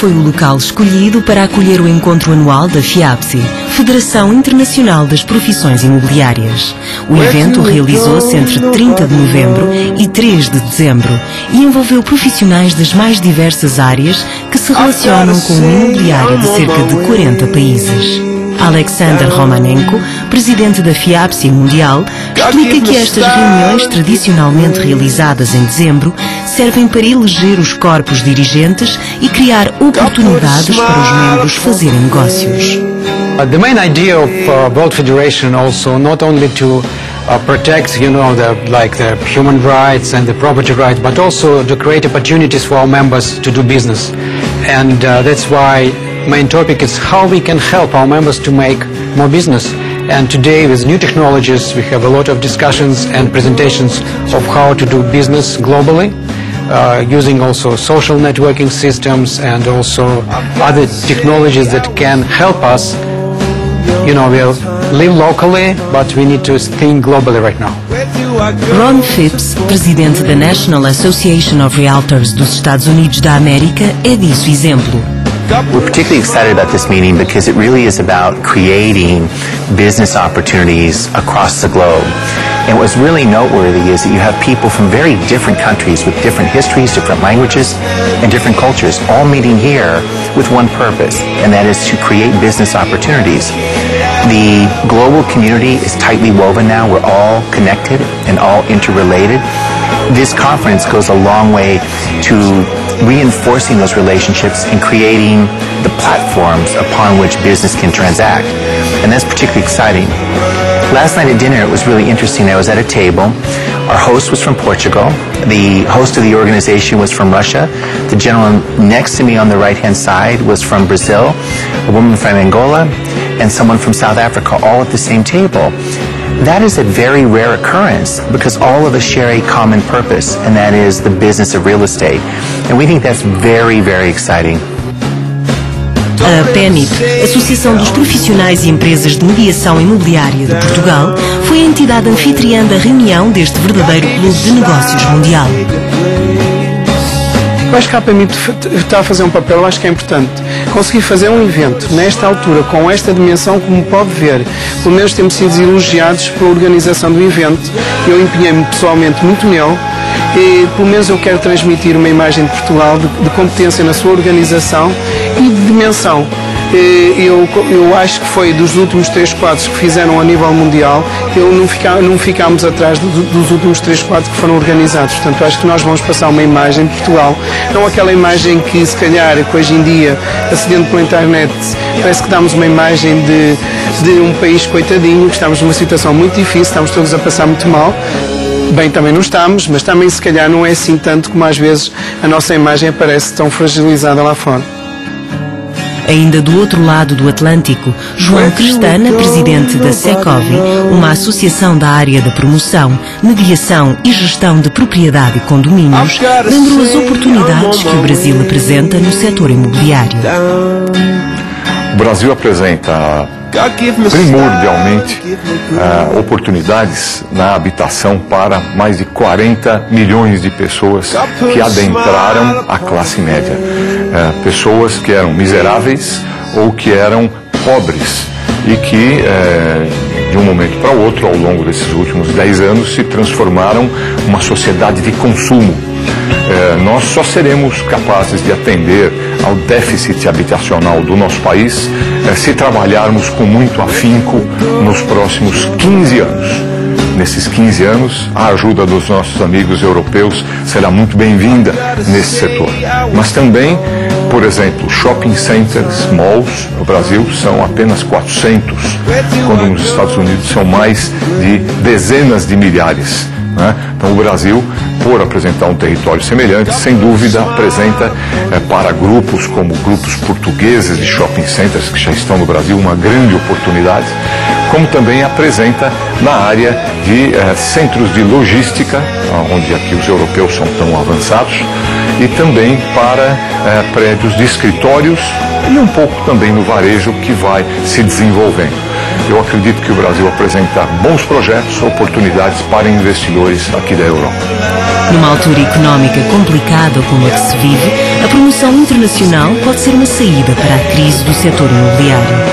foi o local escolhido para acolher o encontro anual da FIAPSI, Federação Internacional das Profissões Imobiliárias. O evento realizou-se entre 30 de novembro e 3 de dezembro e envolveu profissionais das mais diversas áreas que se relacionam com o imobiliário de cerca de 40 países. Alexander Romanenko, presidente da FIAPSI Mundial, explica que estas reuniões tradicionalmente realizadas em dezembro servem para eleger os corpos dirigentes e criar oportunidades para os membros fazerem negócios. The main idea of World Federation also not only to protect, the human rights and the property rights, but also to create opportunities for our members to do business. And that's why main topic is how we can help our members to make more business. And today, with new technologies, we have a lot of discussions and presentations of how to do business globally, using also social networking systems and also other technologies that can help us. You know, we live locally, but we need to think globally right now. Ron Phipps, presidente da National Association of Realtors dos Estados Unidos da América, é disso exemplo. We're particularly excited about this meeting because it really is about creating business opportunities across the globe. And what's really noteworthy is that you have people from very different countries with different histories, different languages, and different cultures all meeting here with one purpose, and that is to create business opportunities. The global community is tightly woven now. We're all connected and all interrelated. This conference goes a long way to reinforcing those relationships and creating the platforms upon which business can transact. And that's particularly exciting. Last night at dinner, it was really interesting. I was at a table. Our host was from Portugal. The host of the organization was from Russia. The gentleman next to me on the right-hand side was from Brazil, a woman from Angola, and someone from South Africa, all at the same table. That is a very rare occurrence because all of us share a common purpose, and that is the business of real estate. And we think that's very, very exciting. A PEMIP, Associação dos Profissionais e Empresas de Mediação Imobiliária de Portugal, foi a entidade anfitriã da reunião deste verdadeiro clube de negócios mundial. Eu acho que a PEMIP está a fazer um papel, eu acho que é importante. Conseguir fazer um evento nesta altura, com esta dimensão, como pode ver, pelo menos temos sido elogiados pela organização do evento. Eu empenhei-me pessoalmente muito nele e pelo menos eu quero transmitir uma imagem de Portugal de competência na sua organização e de dimensão. Eu acho que foi dos últimos 3 quadros que fizeram a nível mundial, não ficámos atrás dos últimos 3 quadros que foram organizados. Portanto, acho que nós vamos passar uma imagem de Portugal, não aquela imagem que se calhar que hoje em dia, acedendo pela internet, parece que damos uma imagem de um país coitadinho, que estamos numa situação muito difícil, estamos todos a passar muito mal. Bem, também não estamos, mas também se calhar não é assim tanto como às vezes a nossa imagem aparece tão fragilizada lá fora. Ainda do outro lado do Atlântico, João Crestana, presidente da Secovi, uma associação da área da promoção, mediação e gestão de propriedade e condomínios, lembrou as oportunidades que o Brasil apresenta no setor imobiliário. O Brasil apresenta primordialmente oportunidades na habitação para mais de 40 milhões de pessoas que adentraram a classe média. Pessoas que eram miseráveis ou que eram pobres e que, de um momento para o outro, ao longo desses últimos 10 anos, se transformaram numa sociedade de consumo. Nós só seremos capazes de atender ao déficit habitacional do nosso país se trabalharmos com muito afinco nos próximos 15 anos. Nesses 15 anos, a ajuda dos nossos amigos europeus será muito bem-vinda nesse setor. Mas também, por exemplo, shopping centers, malls no Brasil são apenas 400, quando nos Estados Unidos são mais de dezenas de milhares. Então o Brasil, por apresentar um território semelhante, sem dúvida apresenta para grupos como grupos portugueses de shopping centers que já estão no Brasil uma grande oportunidade, como também apresenta na área de centros de logística, onde aqui os europeus são tão avançados, e também para prédios de escritórios e um pouco também no varejo que vai se desenvolvendo. Eu acredito que o Brasil apresenta bons projetos, oportunidades para investidores aqui da Europa. Numa altura económica complicada como a que se vive, A promoção internacional pode ser uma saída para a crise do setor imobiliário.